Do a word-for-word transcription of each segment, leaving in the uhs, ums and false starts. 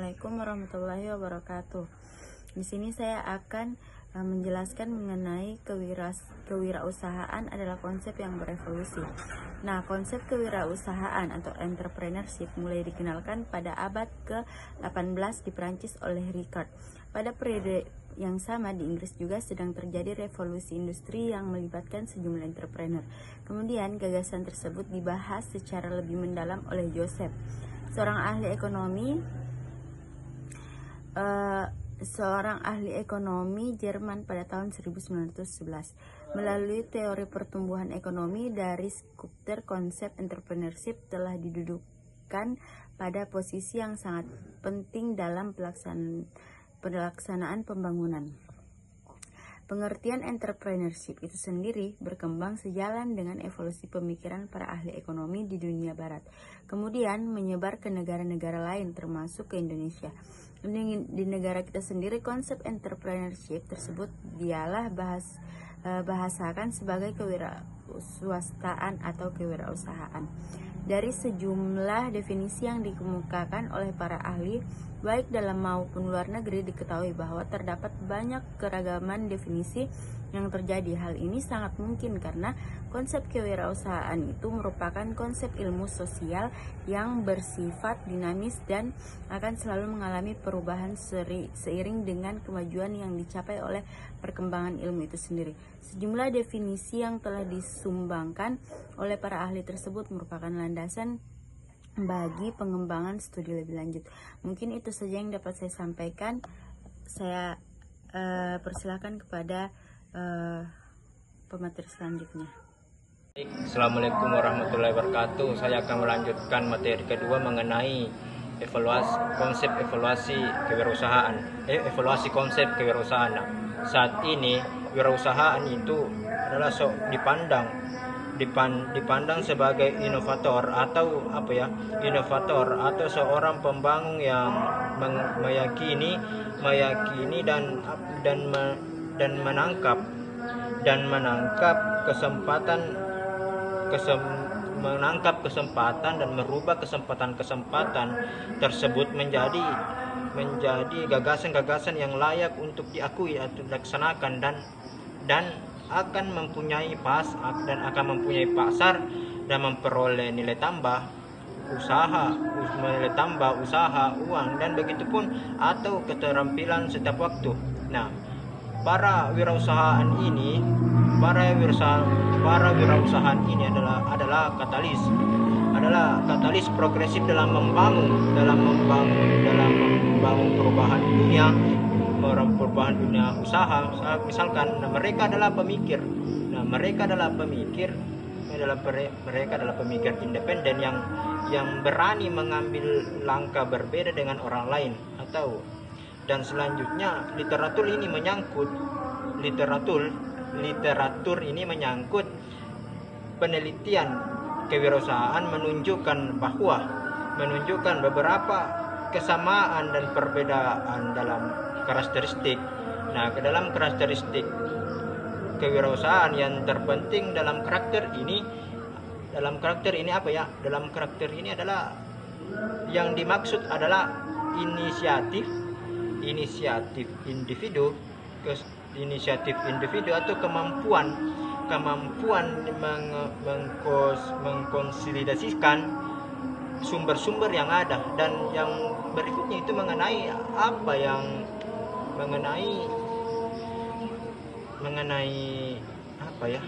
Assalamualaikum warahmatullahi wabarakatuh. Di sini saya akan uh, menjelaskan mengenai kewiras, kewirausahaan adalah konsep yang berevolusi. Nah, konsep kewirausahaan atau entrepreneurship mulai dikenalkan pada abad ke delapan belas di Prancis oleh Ricard. Pada periode yang sama di Inggris juga sedang terjadi revolusi industri yang melibatkan sejumlah entrepreneur. Kemudian gagasan tersebut dibahas secara lebih mendalam oleh Joseph, seorang ahli ekonomi uh, seorang ahli ekonomi Jerman pada tahun seribu sembilan ratus sebelas. Melalui teori pertumbuhan ekonomi dari Schumpeter, konsep entrepreneurship telah didudukan pada posisi yang sangat penting dalam pelaksanaan pelaksanaan pembangunan. Pengertian entrepreneurship itu sendiri berkembang sejalan dengan evolusi pemikiran para ahli ekonomi di dunia barat, kemudian menyebar ke negara-negara lain termasuk ke Indonesia. Di negara kita sendiri, konsep entrepreneurship tersebut dialah bahas, bahasakan sebagai kewirausahaan atau kewirausahaan. Dari sejumlah definisi yang dikemukakan oleh para ahli, baik dalam maupun luar negeri, diketahui bahwa terdapat banyak keragaman definisi yang terjadi. Hal ini sangat mungkin karena konsep kewirausahaan itu merupakan konsep ilmu sosial yang bersifat dinamis dan akan selalu mengalami perubahan seri, seiring dengan kemajuan yang dicapai oleh perkembangan ilmu itu sendiri. Sejumlah definisi yang telah disumbangkan oleh para ahli tersebut merupakan landasan bagi pengembangan studi lebih lanjut. Mungkin itu saja yang dapat saya sampaikan. Saya uh, persilakan kepada uh, pemateri selanjutnya. Assalamualaikum warahmatullahi wabarakatuh. Saya akan melanjutkan materi kedua mengenai evaluasi konsep evaluasi kewirausahaan. Eh, evaluasi konsep kewirausahaan. Nah, saat ini wirausahaan itu adalah so, dipandang dipandang sebagai inovator atau apa ya inovator atau seorang pembangun yang meyakini meyakini dan dan dan menangkap dan menangkap kesempatan kesem, menangkap kesempatan dan merubah kesempatan-kesempatan tersebut menjadi menjadi gagasan-gagasan yang layak untuk diakui atau dilaksanakan dan dan akan mempunyai pas dan akan mempunyai pasar dan memperoleh nilai tambah usaha, nilai tambah usaha, uang, dan begitupun atau keterampilan setiap waktu. Nah, para wirausahaan ini, para wirausahaan, para wirausahaan ini adalah adalah katalis, adalah katalis progresif dalam membangun, dalam membangun, dalam membangun perubahan dunia. Orang perubahan dunia usaha, misalkan nah, mereka adalah pemikir nah mereka adalah pemikir adalah mereka adalah pemikir independen yang yang berani mengambil langkah berbeda dengan orang lain. Atau dan selanjutnya literatur ini menyangkut literatur literatur ini menyangkut penelitian kewirausahaan menunjukkan bahwa menunjukkan beberapa kesamaan dan perbedaan dalam karakteristik. Nah, ke dalam karakteristik kewirausahaan yang terpenting dalam karakter ini, dalam karakter ini apa ya? Dalam karakter ini adalah yang dimaksud adalah inisiatif, inisiatif individu, ke, inisiatif individu atau kemampuan, kemampuan meng, mengkos, mengkonsolidasikan sumber-sumber yang ada. Dan yang berikutnya itu mengenai apa yang mengenai mengenai apa ya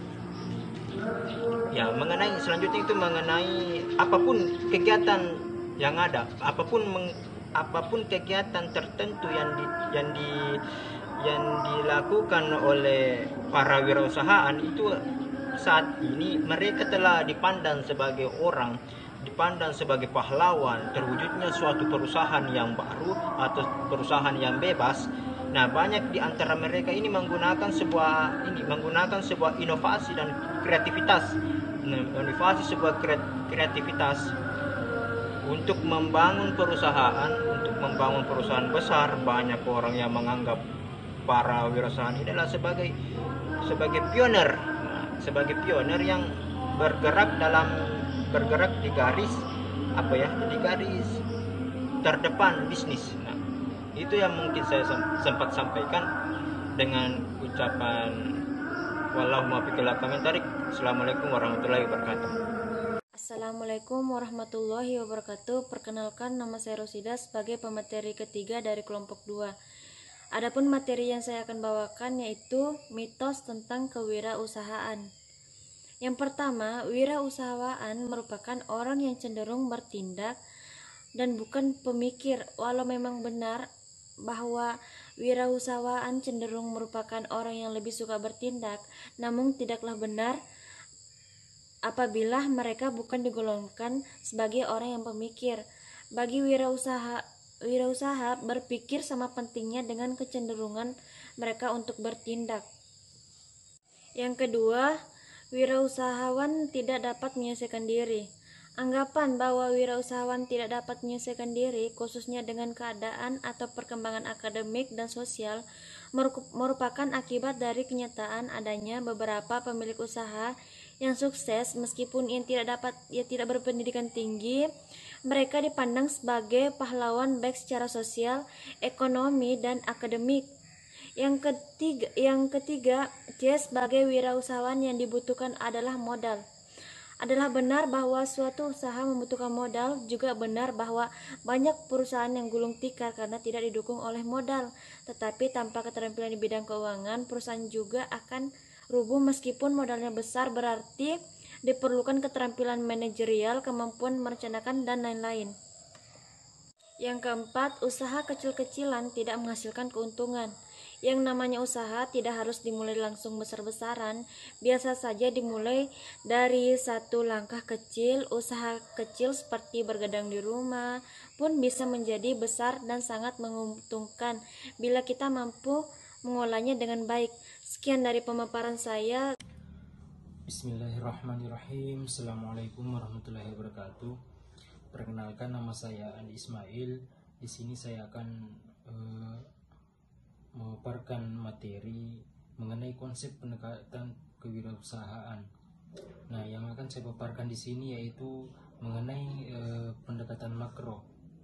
ya mengenai selanjutnya itu mengenai apapun kegiatan yang ada, apapun meng, apapun kegiatan tertentu yang di, yang di yang dilakukan oleh para wirausahaan itu saat ini mereka telah dipandang sebagai orang dipandang sebagai pahlawan terwujudnya suatu perusahaan yang baru atau perusahaan yang bebas. Nah, banyak di antara mereka ini menggunakan sebuah ini menggunakan sebuah inovasi dan kreativitas, inovasi sebuah kreativitas untuk membangun perusahaan, untuk membangun perusahaan besar. Banyak orang yang menganggap para wirausahaan ini adalah sebagai sebagai pioner, sebagai pioner yang bergerak dalam bergerak di garis apa ya di garis terdepan bisnis. Nah, itu yang mungkin saya sempat sampaikan dengan ucapan wallahu muwaffiq ila aqwamit thoriq. Assalamualaikum warahmatullahi wabarakatuh. Assalamualaikum warahmatullahi wabarakatuh. Perkenalkan, nama saya Rosida sebagai pemateri ketiga dari kelompok dua. Adapun materi yang saya akan bawakan yaitu mitos tentang kewirausahaan. Yang pertama, wirausahaan merupakan orang yang cenderung bertindak dan bukan pemikir. Walau memang benar bahwa wirausahaan cenderung merupakan orang yang lebih suka bertindak, namun tidaklah benar apabila mereka bukan digolongkan sebagai orang yang pemikir. Bagi wirausaha wirausaha berpikir sama pentingnya dengan kecenderungan mereka untuk bertindak. Yang kedua, wirausahawan tidak dapat menyelesaikan diri. Anggapan bahwa wirausahawan tidak dapat menyelesaikan diri, khususnya dengan keadaan atau perkembangan akademik dan sosial, merupakan akibat dari kenyataan adanya beberapa pemilik usaha yang sukses meskipun ia tidak dapat ia tidak berpendidikan tinggi. Mereka dipandang sebagai pahlawan baik secara sosial, ekonomi, dan akademik. Yang ketiga, yang ketiga, C sebagai wirausahawan yang dibutuhkan adalah modal. Adalah benar bahwa suatu usaha membutuhkan modal, juga benar bahwa banyak perusahaan yang gulung tikar karena tidak didukung oleh modal. Tetapi tanpa keterampilan di bidang keuangan, perusahaan juga akan rubuh meskipun modalnya besar. Berarti diperlukan keterampilan manajerial, kemampuan merencanakan, dan lain-lain. Yang keempat, usaha kecil-kecilan tidak menghasilkan keuntungan. Yang namanya usaha tidak harus dimulai langsung besar-besaran, biasa saja dimulai dari satu langkah kecil. Usaha kecil seperti bergadang di rumah pun bisa menjadi besar dan sangat menguntungkan bila kita mampu mengolahnya dengan baik. Sekian dari pemaparan saya. Bismillahirrahmanirrahim. Assalamualaikum warahmatullahi wabarakatuh. Perkenalkan, nama saya Andi Ismail. Di sini saya akan uh, memaparkan materi mengenai konsep pendekatan kewirausahaan. Nah, yang akan saya paparkan di sini yaitu mengenai uh, pendekatan makro.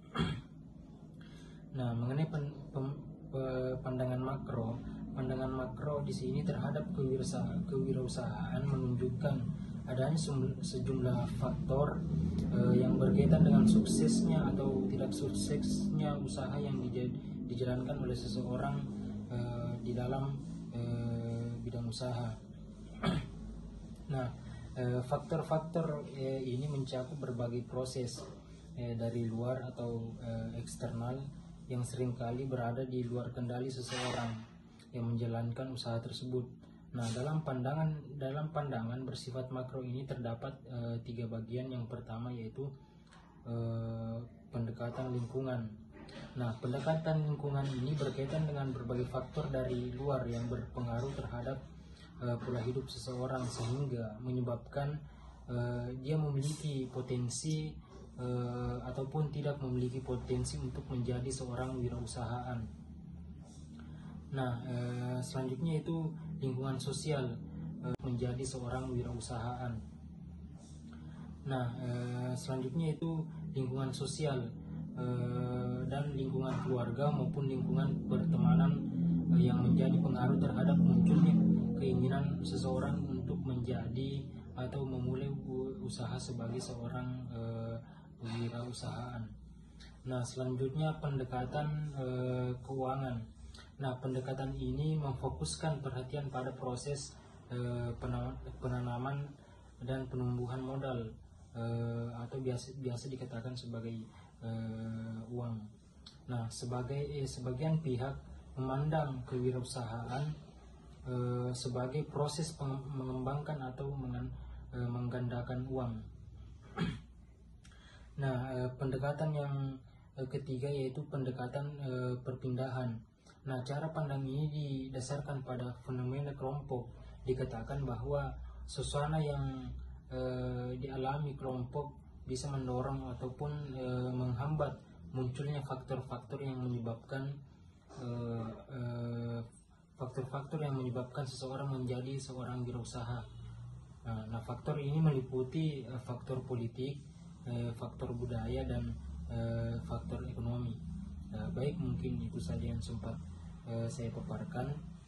Nah, mengenai pen, pem, pe, pandangan makro, pandangan makro di sini terhadap kewirausahaan, kewirausahaan menunjukkan adanya sejumlah faktor uh, yang berkaitan dengan suksesnya atau tidak suksesnya usaha yang dijalankan oleh seseorang uh, di dalam uh, bidang usaha. Nah, uh, faktor-faktor uh, ini mencakup berbagai proses uh, dari luar atau uh, eksternal yang seringkali berada di luar kendali seseorang yang menjalankan usaha tersebut. Nah, dalam pandangan dalam pandangan bersifat makro ini terdapat e, tiga bagian. Yang pertama yaitu e, pendekatan lingkungan. Nah, pendekatan lingkungan ini berkaitan dengan berbagai faktor dari luar yang berpengaruh terhadap e, pola hidup seseorang sehingga menyebabkan e, dia memiliki potensi e, ataupun tidak memiliki potensi untuk menjadi seorang wirausahaan. Nah, eh, selanjutnya itu lingkungan sosial eh, menjadi seorang wirausahaan. Nah, eh, selanjutnya itu lingkungan sosial eh, dan lingkungan keluarga maupun lingkungan pertemanan eh, yang menjadi pengaruh terhadap munculnya keinginan seseorang untuk menjadi atau memulai usaha sebagai seorang eh, wirausahaan. Nah, selanjutnya pendekatan eh, keuangan. Nah, pendekatan ini memfokuskan perhatian pada proses eh, penanaman dan penumbuhan modal eh, atau biasa biasa dikatakan sebagai eh, uang. Nah, sebagai eh, sebagian pihak memandang kewirausahaan eh, sebagai proses mengembangkan atau mengan, eh, menggandakan uang. Nah, eh, pendekatan yang eh, ketiga yaitu pendekatan eh, perpindahan. Nah, cara pandang ini didasarkan pada fenomena kelompok. Dikatakan bahwa suasana yang e, dialami kelompok bisa mendorong ataupun e, menghambat munculnya faktor-faktor yang menyebabkan faktor-faktor e, e, yang menyebabkan seseorang menjadi seorang wirausaha. Nah, nah faktor ini meliputi e, faktor politik, e, faktor budaya, dan e, faktor ekonomi. baik, mungkin itu saja yang sempat uh, saya paparkan.